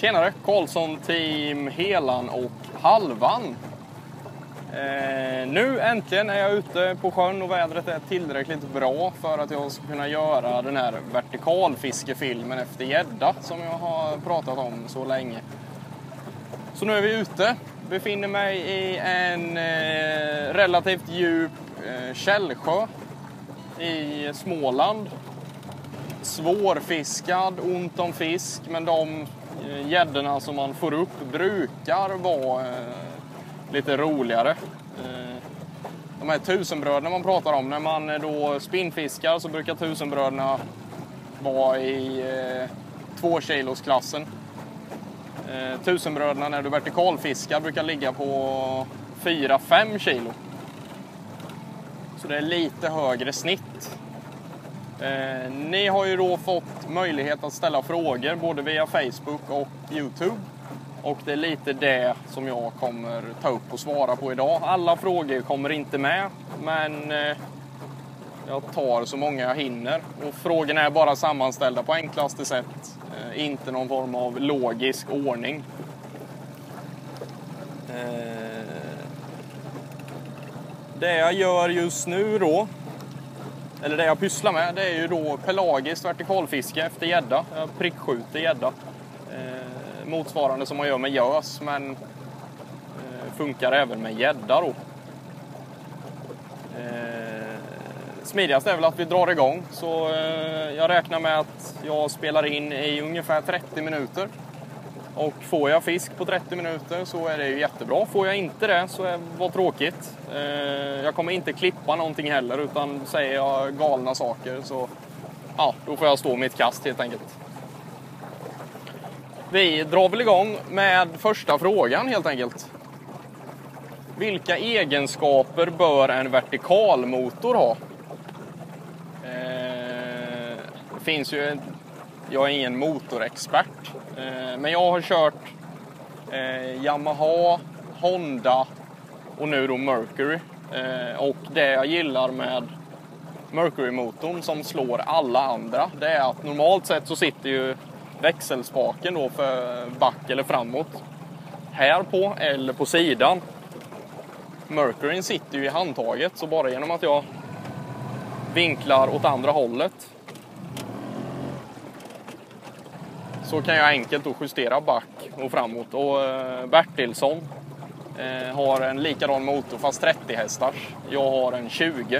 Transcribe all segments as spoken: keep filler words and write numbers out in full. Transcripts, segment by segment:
Tjenare, Karlsson Team Helan och Halvan. Eh, nu äntligen är jag ute på sjön och vädret är tillräckligt bra för att jag ska kunna göra den här vertikalfiskefilmen efter gädda som jag har pratat om så länge. Så nu är vi ute. Befinner mig i en eh, relativt djup eh, källsjö i Småland. Svårfiskad, ont om fisk, men de gäddorna som man får upp brukar vara eh, lite roligare. Eh, de här tusenbröderna man pratar om, när man då spinnfiskar så brukar tusenbröderna vara i eh, två kilos klassen. Eh, tusenbröderna när du vertikalfiskar brukar ligga på fyra fem kilo. Så det är lite högre snitt. Eh, ni har ju då fått möjlighet att ställa frågor både via Facebook och YouTube. Och det är lite det som jag kommer ta upp och svara på idag. Alla frågor kommer inte med, men eh, jag tar så många jag hinner. Och frågorna är bara sammanställda på enklaste sätt. Eh, inte någon form av logisk ordning. Eh, det jag gör just nu då, eller det jag pysslar med, det är ju då pelagiskt vertikalfiske efter gädda. Jag prickskjuter gädda. Eh, motsvarande som man gör med gös, men eh, funkar även med gädda då. Eh, smidigast är väl att vi drar igång. Så eh, jag räknar med att jag spelar in i ungefär trettio minuter. Och får jag fisk på trettio minuter så är det ju jättebra. Får jag inte det så är det var tråkigt. Eh, jag kommer inte klippa någonting heller, utan säger jag galna saker så ja, då får jag stå mitt kast helt enkelt. Vi drar väl igång med första frågan helt enkelt. Vilka egenskaper bör en vertikalmotor ha? Eh, det finns ju en, jag är ingen motorexpert. Men jag har kört eh, Yamaha, Honda och nu då Mercury. Eh, och det jag gillar med Mercury-motorn som slår alla andra, det är att normalt sett så sitter ju växelspaken då för back eller framåt här på eller på sidan. Mercuryn sitter ju i handtaget, så bara genom att jag vinklar åt andra hållet så kan jag enkelt då justera back och framåt. Och eh, Bertilsson eh, har en likadan motor fast trettio hästars. Jag har en tjugo.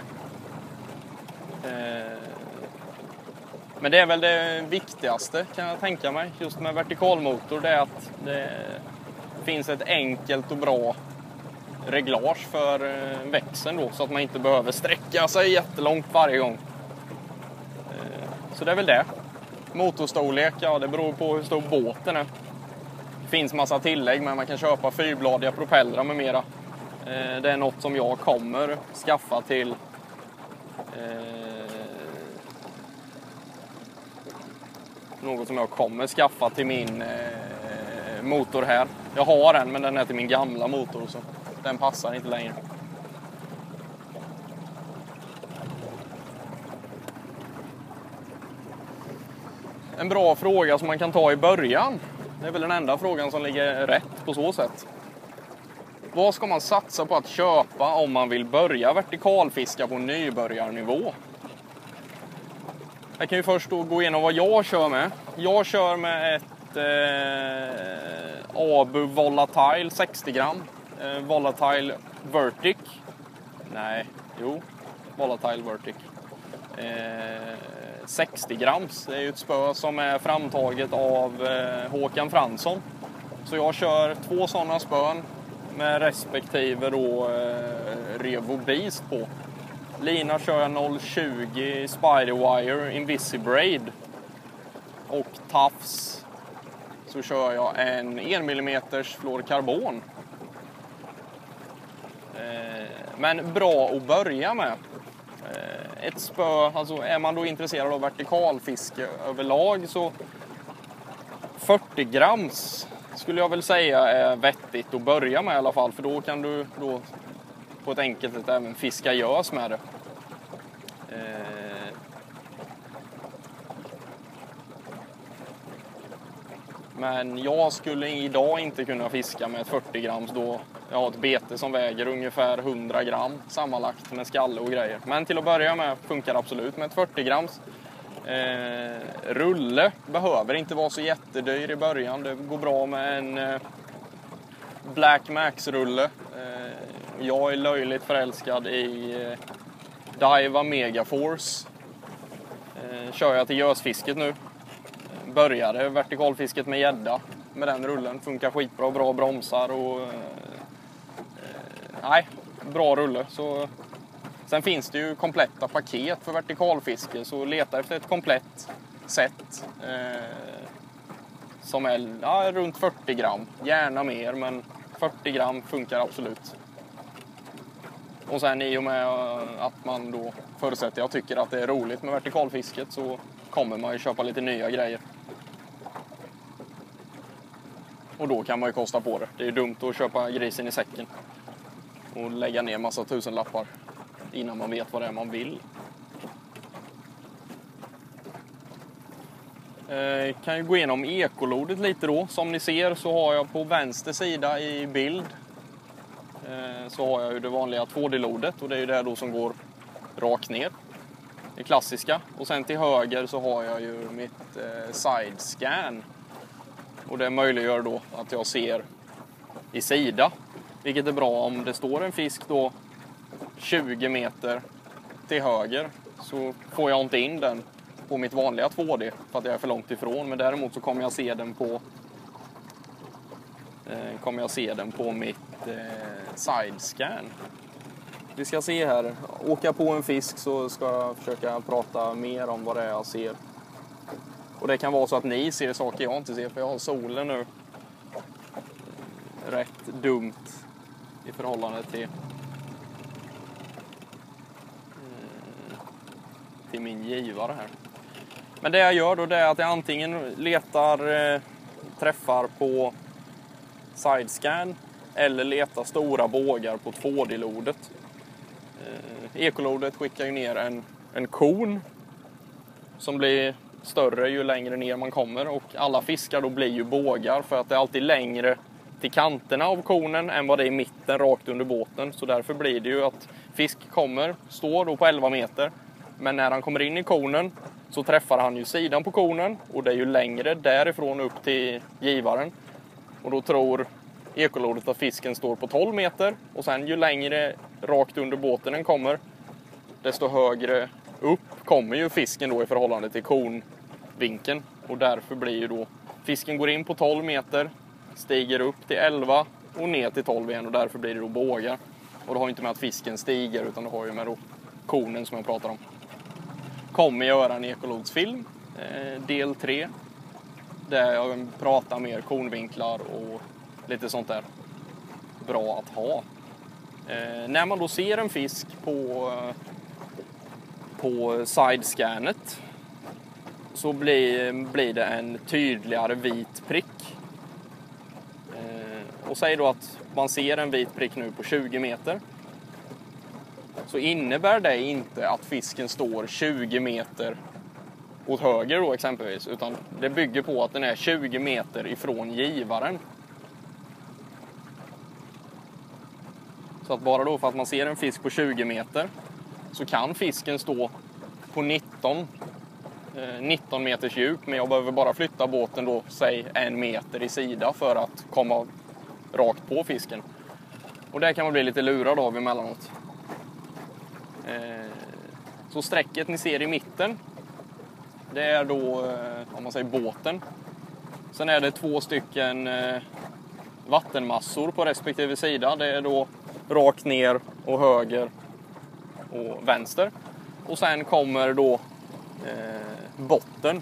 Eh, men det är väl det viktigaste kan jag tänka mig just med vertikalmotor. Det är att det finns ett enkelt och bra reglage för eh, växeln då, så att man inte behöver sträcka sig jättelångt varje gång. Eh, så det är väl det. Motorstorlek, ja det beror på hur stor båten är. Det finns massa tillägg, men man kan köpa fyrbladiga propellrar med mera. Eh, det är något som jag kommer skaffa till eh, något som jag kommer skaffa till min eh, motor här. Jag har en, men den är till min gamla motor så den passar inte längre. En bra fråga som man kan ta i början. Det är väl den enda frågan som ligger rätt på så sätt. Vad ska man satsa på att köpa om man vill börja vertikalfiska på nybörjarnivå? Jag kan ju först då gå igenom vad jag kör med. Jag kör med ett eh, Abu Volatile sextio gram. Eh, Volatile Vertic. Nej, jo. Volatile Vertic. Eh, sextio grams. Det är ju ett spö som är framtaget av eh, Håkan Fransson. Så jag kör två sådana spön med respektive då eh, Revo Beast på. Lina kör jag noll tjugo Spiderwire Invisibraid. Och Tafs så kör jag en en millimeter fluorkarbon. Eh, men bra att börja med. Ett spö, alltså är man då intresserad av vertikalfiske överlag så fyrtio grams skulle jag väl säga är vettigt att börja med i alla fall, för då kan du då på ett enkelt sätt även fiska gös med det. Men jag skulle idag inte kunna fiska med ett fyrtio grams då jag har ett bete som väger ungefär hundra gram sammanlagt med skalle och grejer. Men till att börja med funkar absolut med ett fyrtio grams. Eh, rulle behöver inte vara så jättedyr i början. Det går bra med en eh, Black Max-rulle. Eh, jag är löjligt förälskad i eh, Daiwa Megaforce. Eh, kör jag till gösfisket nu. Började vertikalfisket med gädda med den rullen. Funkar skitbra, bra bromsar och eh, nej, bra rulle. Så, sen finns det ju kompletta paket för vertikalfiske, så leta efter ett komplett set eh, som är ja, runt fyrtio gram. Gärna mer, men fyrtio gram funkar absolut. Och sen i och med att man då förutsätter jag tycker att det är roligt med vertikalfisket, så kommer man ju köpa lite nya grejer. Och då kan man ju kosta på det. Det är dumt att köpa grisen i säcken och lägga ner massa tusenlappar innan man vet vad det är man vill. Eh, kan ju gå igenom ekolodet lite då. Som ni ser så har jag på vänster sida i bild eh, så har jag ju det vanliga två D-lodet, och det är ju det då som går rakt ner. Det klassiska. Och sen till höger så har jag ju mitt eh, side scan. Och det möjliggör då att jag ser i sida. Vilket är bra om det står en fisk då tjugo meter till höger. Så får jag inte in den på mitt vanliga två D för att jag är för långt ifrån. Men däremot så kommer jag se den på, eh, kommer jag se den på mitt eh, side scan. Vi ska se här. Åka på en fisk så ska jag försöka prata mer om vad det är jag ser. Och det kan vara så att ni ser saker jag inte ser, för jag har solen nu rätt dumt i förhållande till till min givare här. Men det jag gör då, det är att jag antingen letar eh, träffar på sidescan eller letar stora bågar på två D-lodet. Eh, ekolodet skickar ju ner en, en kon som blir större ju längre ner man kommer, och alla fiskar då blir ju bågar för att det är alltid längre till kanterna av konen än vad det är i mitten rakt under båten. Så därför blir det ju att fisk kommer, står då på elva meter, men när han kommer in i konen så träffar han ju sidan på konen, och det är ju längre därifrån upp till givaren. Och då tror ekolodet att fisken står på tolv meter, och sen ju längre rakt under båten den kommer, desto högre upp kommer ju fisken då i förhållande till konvinkeln. Och därför blir ju då fisken går in på tolv meter, stiger upp till elva och ner till tolv igen, och därför blir det då bågar. Och det har ju inte med att fisken stiger, utan det har ju med då konen som jag pratar om. Kommer göra en ekolodsfilm, eh, del tre, där jag pratar mer konvinklar och lite sånt där bra att ha. Eh, när man då ser en fisk på på sidescanet så blir, blir det en tydligare vit prick. Eh, och säg då att man ser en vit prick nu på tjugo meter. Så innebär det inte att fisken står tjugo meter åt höger då exempelvis, utan det bygger på att den är tjugo meter ifrån givaren. Så att bara då för att man ser en fisk på tjugo meter så kan fisken stå på nitton, eh, nitton meters djup, men jag behöver bara flytta båten då, säg en meter i sida för att komma rakt på fisken. Och där kan man bli lite lurad av emellanåt. Eh, så strecket ni ser i mitten, det är då, eh, om man säger båten. Sen är det två stycken eh, vattenmassor på respektive sida. Det är då rakt ner och höger och vänster. Och sen kommer då eh, botten.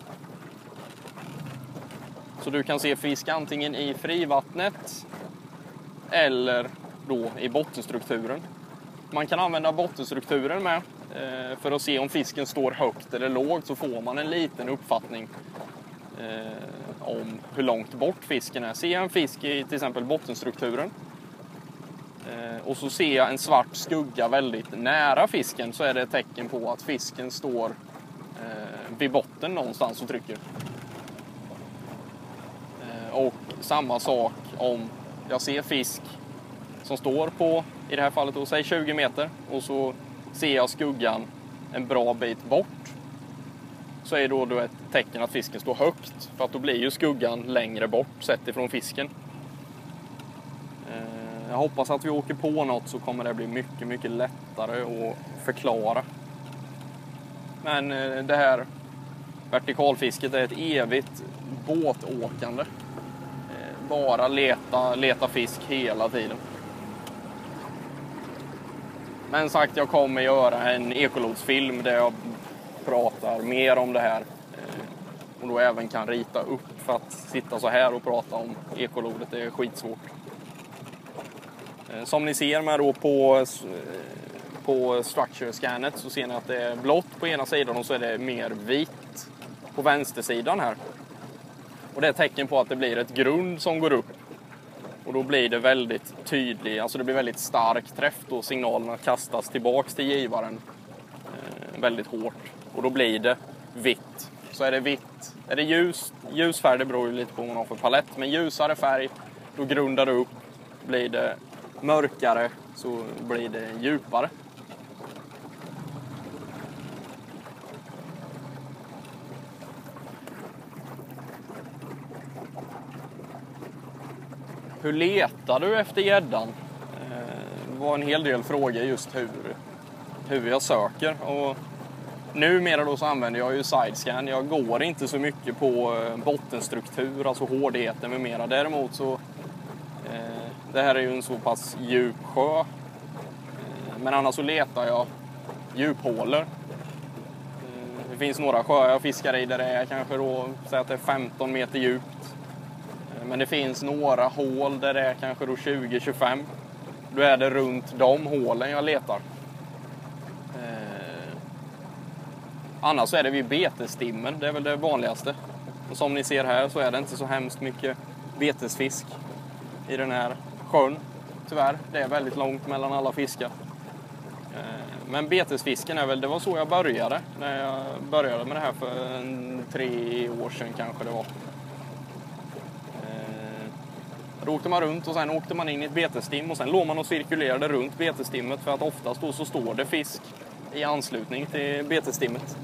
Så du kan se fisk antingen i frivattnet eller då i bottenstrukturen. Man kan använda bottenstrukturen med eh, för att se om fisken står högt eller lågt, så får man en liten uppfattning eh, om hur långt bort fisken är. Ser jag en fisk i till exempel bottenstrukturen eh, och så ser jag en svart skugga väldigt nära fisken, så är det ett tecken på att fisken står eh, vid botten någonstans och trycker. och samma sak om jag ser fisk som står på, i det här fallet då, säg tjugo meter, och så ser jag skuggan en bra bit bort, så är då, då ett tecken att fisken står högt, för att då blir ju skuggan längre bort sett ifrån fisken. Jag hoppas att vi åker på något, så kommer det bli mycket, mycket lättare att förklara. Men det här vertikalfisket är ett evigt båtåkande. Bara leta, leta fisk hela tiden. Men sagt, jag kommer göra en ekolodsfilm där jag pratar mer om det här. Och då även kan rita upp, för att sitta så här och prata om ekolodet, det är skitsvårt. Som ni ser med då på, på structure scannet, så ser ni att det är blått på ena sidan och så är det mer vitt på vänstersidan här. Och det är ett tecken på att det blir ett grund som går upp. Och då blir det väldigt tydligt, alltså det blir väldigt stark träff då signalerna kastas tillbaks till givaren eh, väldigt hårt. Och då blir det vitt. Så är det vitt, är det ljus, ljusfärg, det beror ju lite på vad man har för palett. Men ljusare färg, då grundar det upp. Blir det mörkare, så blir det djupare. Hur letar du efter gäddan? Det var en hel del frågor just hur, hur jag söker. Och numera då så använder jag ju sidescan. Jag går inte så mycket på bottenstruktur, alltså hårdheten med mera. Däremot så, eh, det här är ju en så pass djup sjö. Eh, men annars så letar jag djuphålor. Eh, det finns några sjöar jag fiskar i där det är kanske då, säg att det är femton meter djupt. Men det finns några hål där det är kanske då tjugo till tjugofem. Då är det runt de hålen jag letar. Eh, annars så är det vid betesstimmen. Det är väl det vanligaste. Och som ni ser här så är det inte så hemskt mycket betesfisk i den här sjön. Tyvärr, det är väldigt långt mellan alla fiskar. Eh, men betesfisken är väl, det var så jag började. När jag började med det här för en, tre år sedan kanske det var. Då åkte man runt och sen åkte man in i ett betesstim och sen låg man och cirkulerade runt betesstimmet, för att oftast då så står det fisk i anslutning till betesstimmet.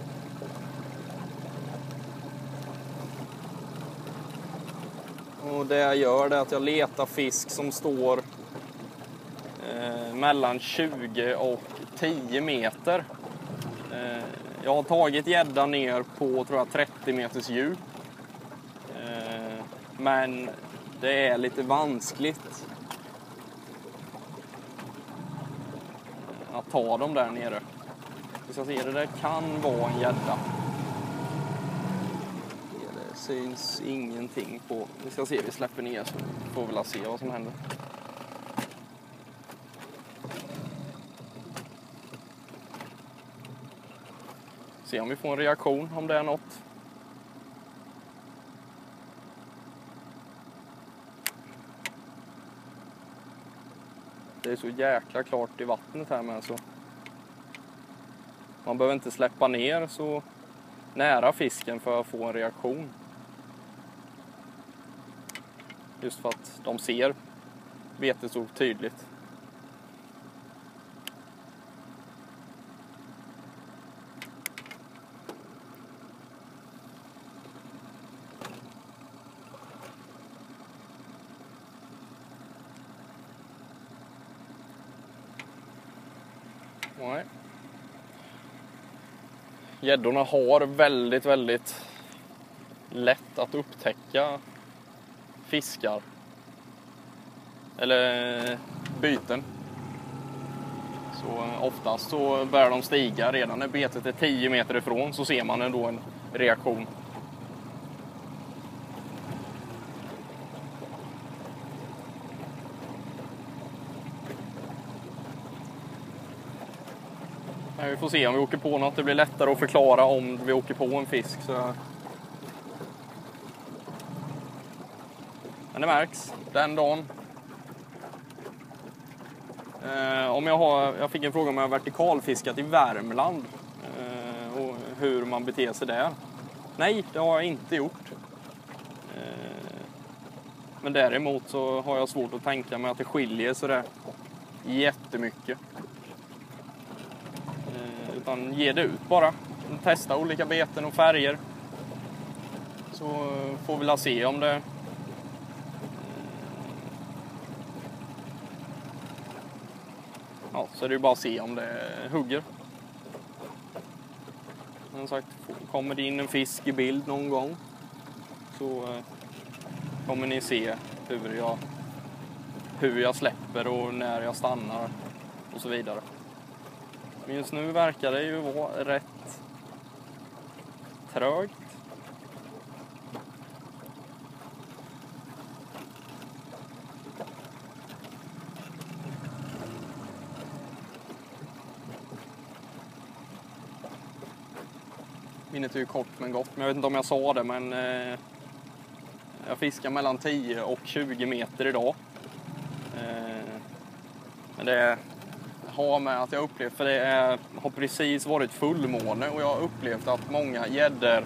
Och det jag gör är att jag letar fisk som står eh, mellan tjugo och tio meter. Eh, jag har tagit gädda ner på, tror jag, trettio meters djup. Eh, men det är lite vanskligt att ta dem där nere. Vi ska se, det där kan vara en gädda. Det syns ingenting på. Vi ska se, vi släpper ner så får vi väl se vad som händer. Se om vi får en reaktion, om det är något. Det är så jäkla klart i vattnet här med, så man behöver inte släppa ner så nära fisken för att få en reaktion. Just för att de ser betet så tydligt. Nej. Gäddorna har väldigt, väldigt lätt att upptäcka fiskar. Eller byten. Så oftast så börjar de stiga redan när betet är tio meter ifrån, så ser man ändå en reaktion. Vi får se om vi åker på något. Det blir lättare att förklara om vi åker på en fisk. Så. Men det märks den dagen. Eh, om jag, har, jag fick en fråga om jag har vertikalfiskat i Värmland. Eh, och hur man beter sig där. Nej, det har jag inte gjort. Eh, Men däremot så har jag svårt att tänka mig att det skiljer så där jättemycket. Eh, utan ge det ut bara. Testa olika beten och färger. Så får vi la se om det... Ja, så är det ju bara att se om det hugger. Som sagt, kommer det in en fisk i bild någon gång så eh, kommer ni se hur jag, hur jag släpper och när jag stannar och så vidare. Men just nu verkar det ju vara rätt trögt. Minnet är ju kort men gott, men jag vet inte om jag sa det, men eh, jag fiskar mellan tio och tjugo meter idag. Eh, men det har med att jag upplevt, för det är, har precis varit fullmåne och jag har upplevt att många gäddor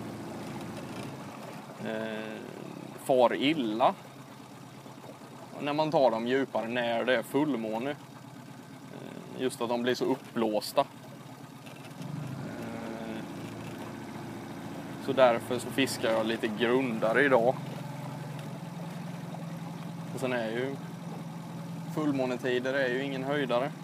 eh, far illa när man tar dem djupare när det är fullmåne. Eh, just att de blir så uppblåsta. Så därför så fiskar jag lite grundare idag. Och sen är ju fullmånetider är ju ingen höjdare.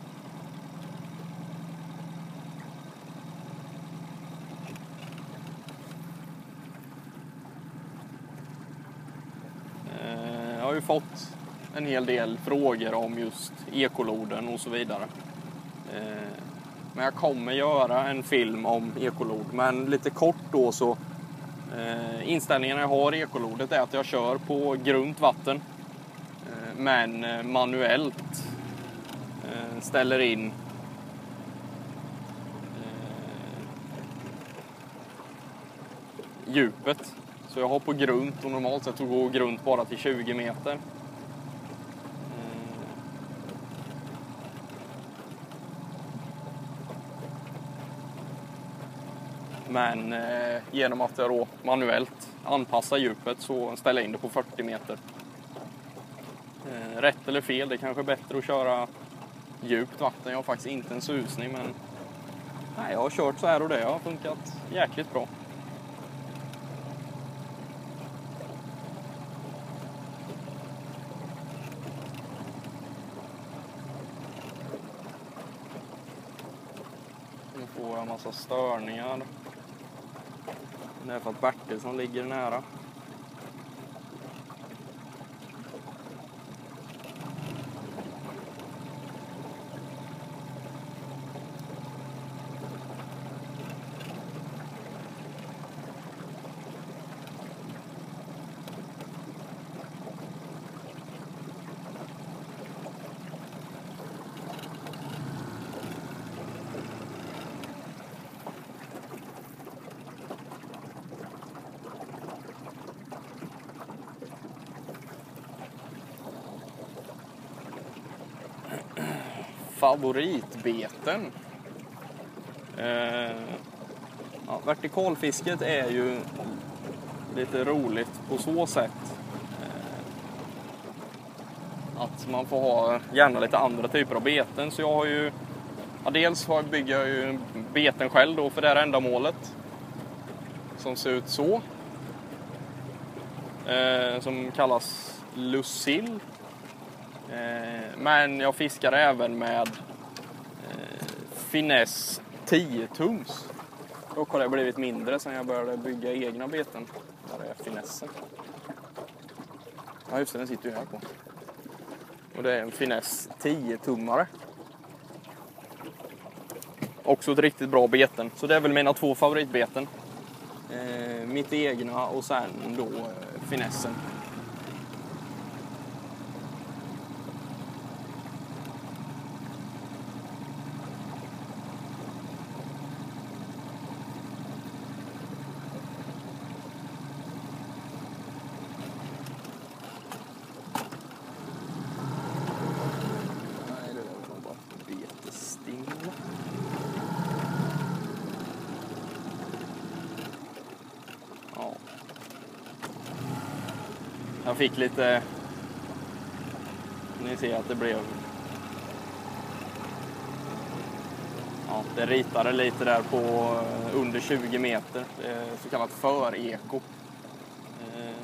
Jag har ju fått en hel del frågor om just ekoloden och så vidare. Men jag kommer göra en film om ekolod. Men lite kort då så eh, inställningen jag har i ekolodet är att jag kör på grunt vatten. Eh, men manuellt eh, ställer in eh, djupet. Så jag har på grunt och normalt sett att gå grunt bara till tjugo meter. Men eh, genom att jag då manuellt anpassar djupet så ställer jag in det på fyrtio meter. Eh, rätt eller fel, det är kanske är bättre att köra djupt vatten. Jag har faktiskt inte en susning, men nej, jag har kört så här och det har funkat jäkligt bra. Nu får jag en massa störningar. Det är för att Bertilsson ligger nära. Favoritbeten. Eh, ja, vertikalfisket är ju lite roligt på så sätt eh, att man får ha gärna lite andra typer av beten. Så jag har ju, ja, dels har, bygger jag ju beten själv då för det här ändamålet som ser ut så. Eh, som kallas Lucille. Men jag fiskar även med eh, finess tio tums. Dock har det blivit mindre sen jag började bygga egna beten. Där är finessen. Ja just det, den sitter ju här på. Och det är en finess tio tummare. Också ett riktigt bra beten. Så det är väl mina två favoritbeten. Eh, mitt egna och sen då eh, finessen. Jag fick lite... Ni ser att det blev... Ja, det ritade lite där på under tjugo meter. Så kallat för-eko. Eh,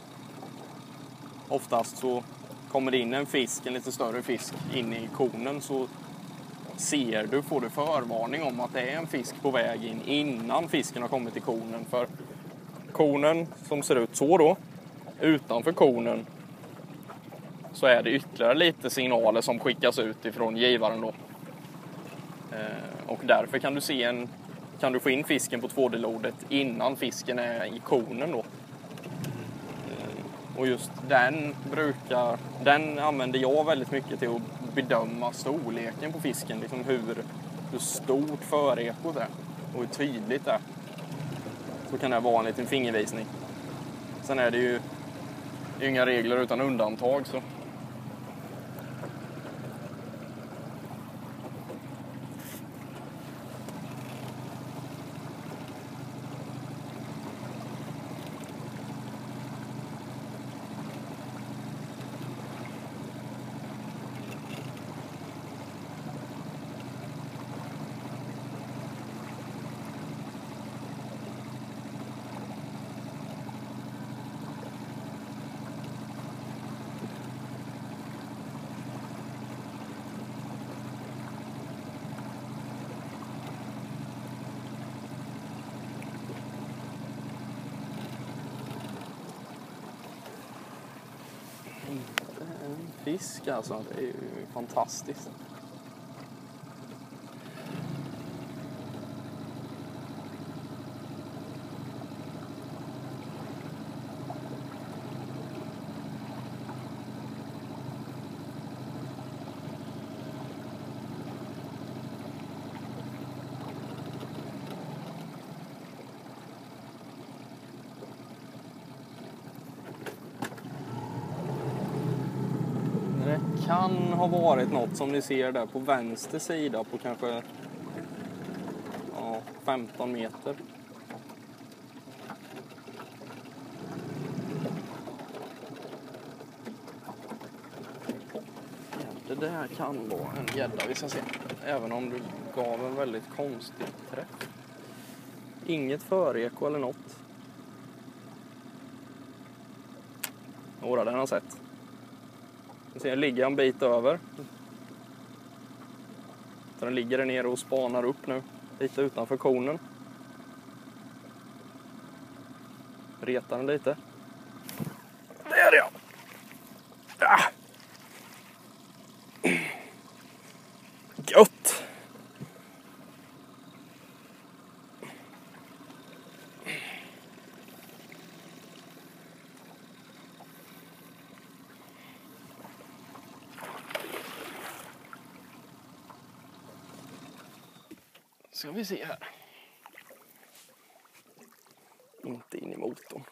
oftast så kommer det in en fisk, en lite större fisk, in i konen, så ser du, får du förvarning om att det är en fisk på väg in innan fisken har kommit till konen. För konen som ser ut så då, utanför konen, så är det ytterligare lite signaler som skickas ut ifrån givaren då. Eh, och därför kan du se en, kan du få in fisken på två D-lodet innan fisken är i konen då. Eh, och just den brukar, den använder jag väldigt mycket till att bedöma storleken på fisken, liksom hur, hur stort för-ekot är och hur tydligt det är. Så kan det vara en liten fingervisning. Sen är det ju inga regler utan undantag, så fisk alltså, det är ju fantastiskt. Det kan ha varit något som ni ser där på vänster sida på kanske ja, femton meter. Ja, det där kan vara en gädda, vi ska se. Även om du gav en väldigt konstig träff. Inget för-eko eller något. Några den har sett. Den ligger en bit över. Så den ligger där nere och spanar upp nu. Lite utanför konen. Retar den lite. Där ja! Ja! Gött! Ska vi se här. Inte in i motorn.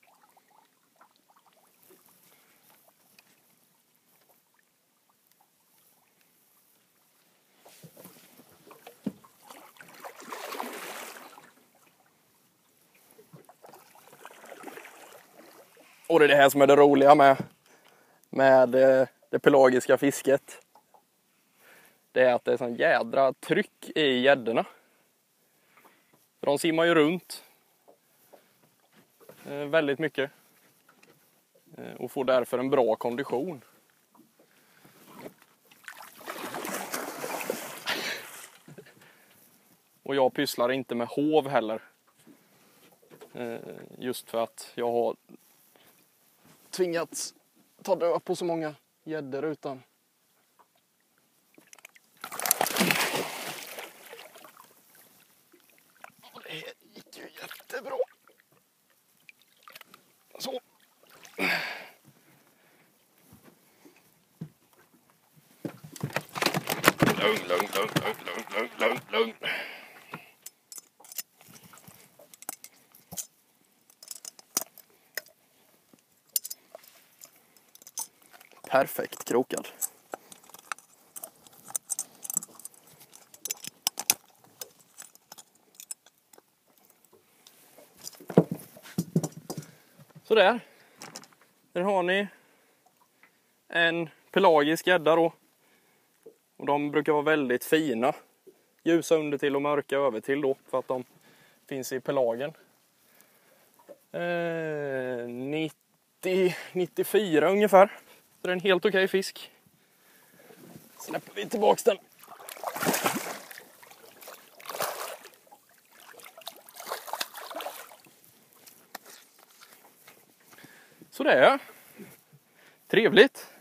Och det är det här som är det roliga med, med det pelagiska fisket. Det är att det är sån jädra tryck i gäddorna. De simmar ju runt eh, väldigt mycket eh, och får därför en bra kondition. Och jag pysslar inte med hov heller. Eh, just för att jag har tvingats ta död på så många gäddor utan. Det gick ju jättebra. Så. Lugn, lugn, lugn, lugn, lugn, lugn, lugn. Perfekt krokad. Så där. Här har ni en pelagisk gädda då. Och de brukar vara väldigt fina. Ljusa under till och mörka över till då. För att de finns i pelagen. Eh, nittio nittiofyra ungefär. Så det är en helt okej fisk. Släpper vi tillbaka den. Så det är trevligt.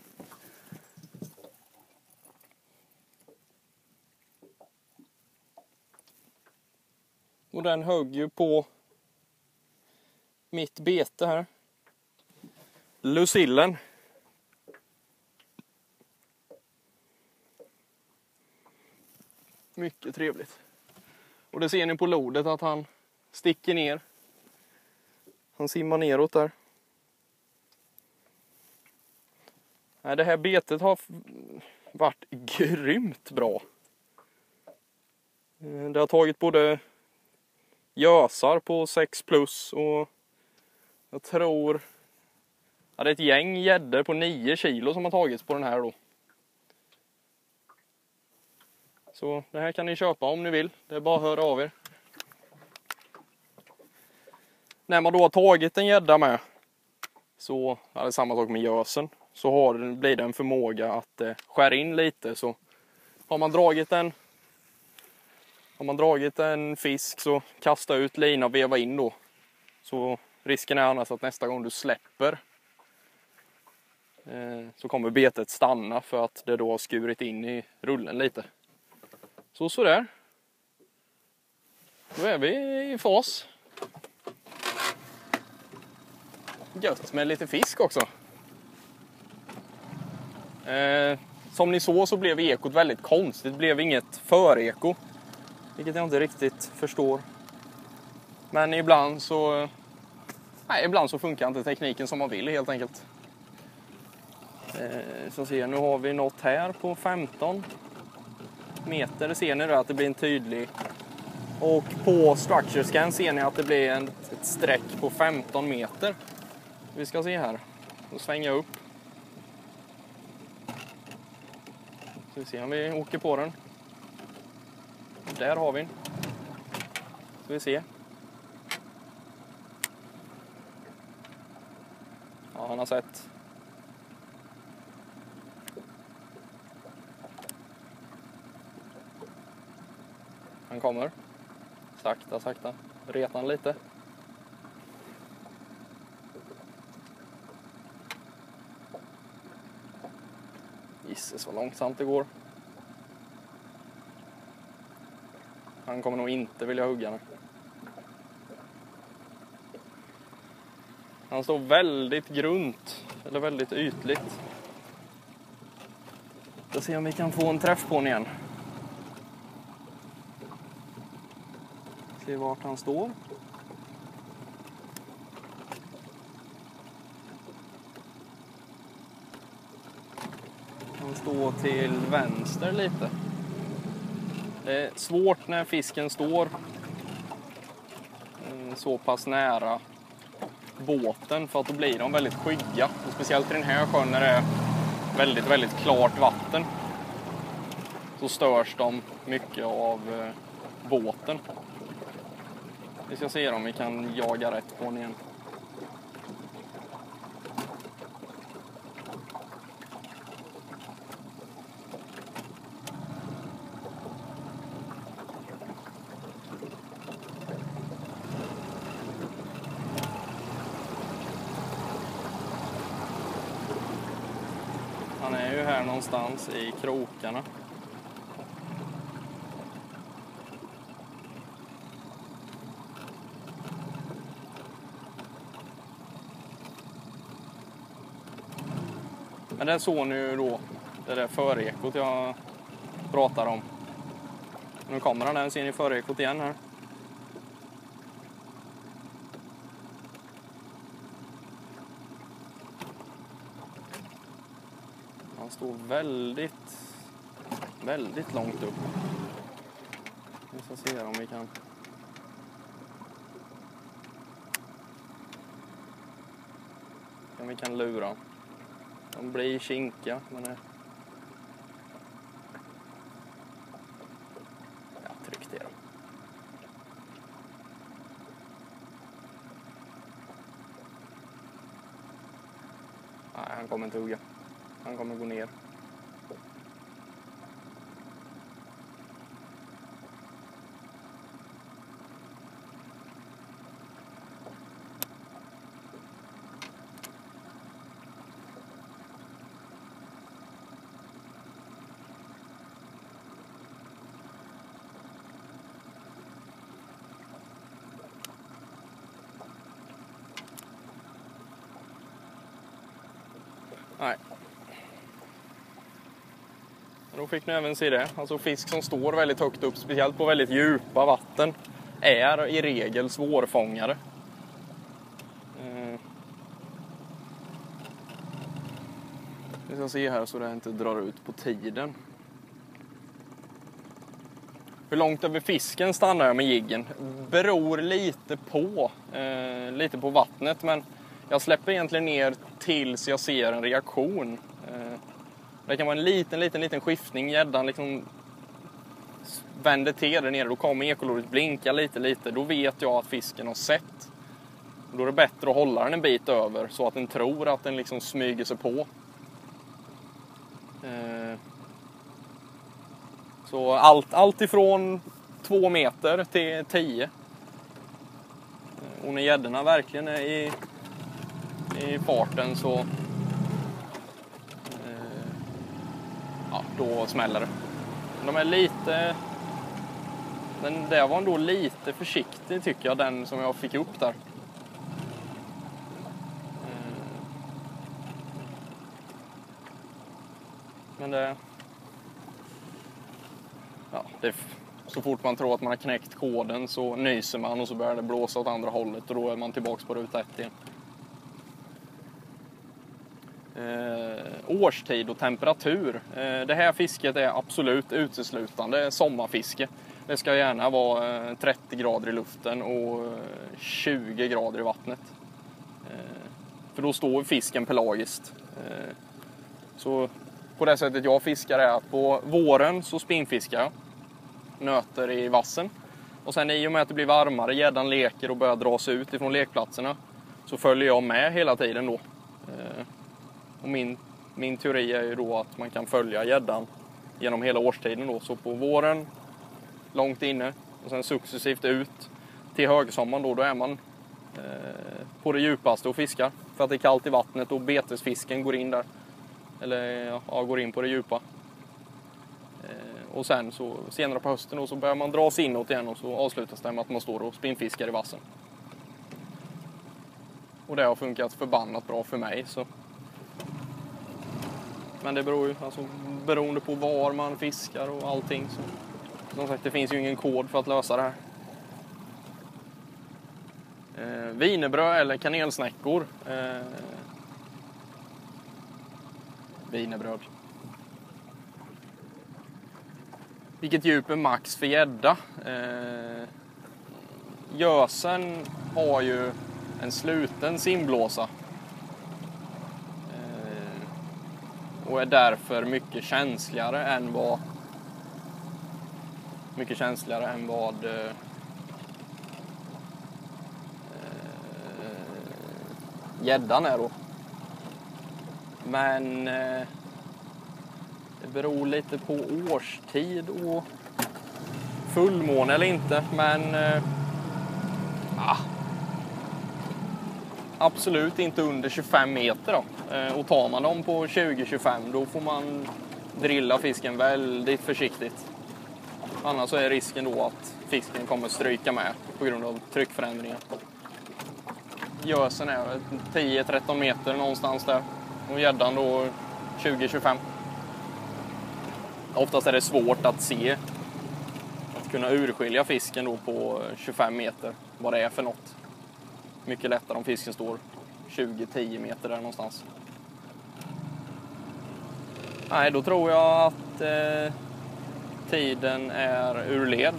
Och den högg ju på mitt bete här. Lucillen. Mycket trevligt. Och det ser ni på lodet att han sticker ner. Han simmar neråt där. Nej, det här betet har varit grymt bra. Det har tagit både gösar på sex plus och jag tror ja, det är ett gäng gäddor på nio kilo som har tagits på den här då. Så det här kan ni köpa om ni vill. Det är bara att höra av er. När man då har tagit en gädda med så är det samma sak med gösen. Så har, blir det en förmåga att eh, skära in lite. Så har man dragit en har man dragit en fisk så kasta ut lina och veva in då. Så risken är annars att nästa gång du släpper eh, så kommer betet stanna för att det då har skurit in i rullen lite. Så så där. Då är vi i fas. Gött med lite fisk också. Eh, som ni såg så blev ekot väldigt konstigt. Det blev inget föreko. Vilket jag inte riktigt förstår. Men ibland så... Nej, ibland så funkar inte tekniken som man vill helt enkelt. Eh, så ser, nu har vi något här på femton meter. Det ser ni då att det blir en tydlig... Och på structure scan ser ni att det blir en, ett streck på femton meter. Vi ska se här. Då svänger jag upp. Så vi ser om vi åker på den. Där har vi den. Ska vi se. Ja, han har sett. Han kommer. Sakta, sakta. Retar han lite. Gisses vad långsamt det går. Han kommer nog inte vilja hugga nu. Han står väldigt grunt. Eller väldigt ytligt. Ska se om vi kan få en träff på honom igen. Se vart han står. Han står till vänster lite. Det är svårt när fisken står så pass nära båten för att då blir de väldigt skygga. Och speciellt i den här sjön när det är väldigt, väldigt klart vatten så störs de mycket av båten. Vi ska se om vi kan jaga rätt på den igen. Han är ju här någonstans i krokarna. Men det såg ni ju då, det där förekot jag pratar om. Nu kommer han där, ser ni förekot igen här. Han står väldigt, väldigt långt upp. Vi ska se om vi kan... Se om vi kan lura. De blir kinka, men det... Ja, tryck det då. Nej, han kommer inte hugga. Han kommer gå ner. Nej. Då fick ni även se det. Alltså fisk som står väldigt högt upp, speciellt på väldigt djupa vatten, är i regel svårfångade. Eh. Vi ska se här så det inte drar ut på tiden. Hur långt över fisken stannar jag med jiggen beror lite på, eh, lite på vattnet, men jag släpper egentligen ner tills jag ser en reaktion. Eh, det kan vara en liten, liten, liten skiftning. Gäddan liksom vänder till där nere. Då kommer ekolodet blinka lite, lite. Då vet jag att fisken har sett. Då är det bättre att hålla den en bit över så att den tror att den liksom smyger sig på. Eh, så allt, allt ifrån två meter till tio. Och när gäddorna verkligen är i, i farten så eh, ja, då smäller det. De är lite, den där var ändå lite försiktig tycker jag, den som jag fick upp där. Eh, men det, ja, det så fort man tror att man har knäckt koden så nyser man och så börjar det blåsa åt andra hållet och då är man tillbaka på ruta ett igen. Eh, årstid och temperatur. Eh, det här fisket är absolut uteslutande sommarfiske. Det ska gärna vara eh, trettio grader i luften och eh, tjugo grader i vattnet. Eh, för då står fisken pelagiskt. Eh, så på det sättet jag fiskar är att på våren så spinnfiskar jag. Nöter i vassen. Och sen i och med att det blir varmare, gäddan leker och börjar dra sig ut ifrån lekplatserna, så följer jag med hela tiden då. Eh, och min, min teori är ju då att man kan följa gäddan genom hela årstiden då. Så på våren, långt inne och sen successivt ut till högsommaren då, då är man eh, på det djupaste och fiskar. För att det är kallt i vattnet och betesfisken går in där. Eller ja, går in på det djupa. Och sen så senare på hösten då, så börjar man dra sig inåt igen och så avslutas det med att man står och spinnfiskar i vassen. Och det har funkat förbannat bra för mig. Så. Men det beror ju alltså, beroende på var man fiskar och allting. Så. Som sagt, det finns ju ingen kod för att lösa det här. Eh, wienerbröd eller kanelsnäckor. Eh, wienerbröd. Vilket djup är max för gädda? Eh, gösen har ju en sluten simblåsa. Eh, och är därför mycket känsligare än vad mycket känsligare än vad eh, gäddan är då. Men eh, det beror lite på årstid och fullmåne eller inte, men eh, ah, absolut inte under tjugofem meter då. Eh, och tar man dem på tjugo till tjugofem då får man drilla fisken väldigt försiktigt. Annars så är risken då att fisken kommer stryka med på grund av tryckförändringar. Gösen är tio till tretton meter någonstans där och gäddan då tjugo till tjugofem. Oftast är det svårt att se, att kunna urskilja fisken då på tjugofem meter, vad det är för något. Mycket lättare om fisken står tjugo till tio meter där någonstans. Nej, då tror jag att eh, tiden är ur led.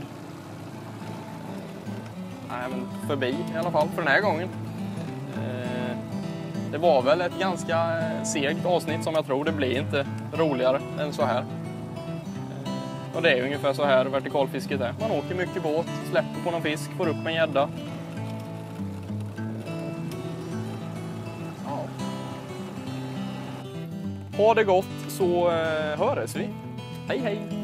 Nej, men förbi i alla fall för den här gången. Eh, det var väl ett ganska segt avsnitt som jag tror. Det blir inte roligare än så här. Och det är ungefär så här vertikalfisket är. Man åker mycket båt, släpper på någon fisk, får upp en gädda. Ja. Ha det gott så höres vi. Hej hej!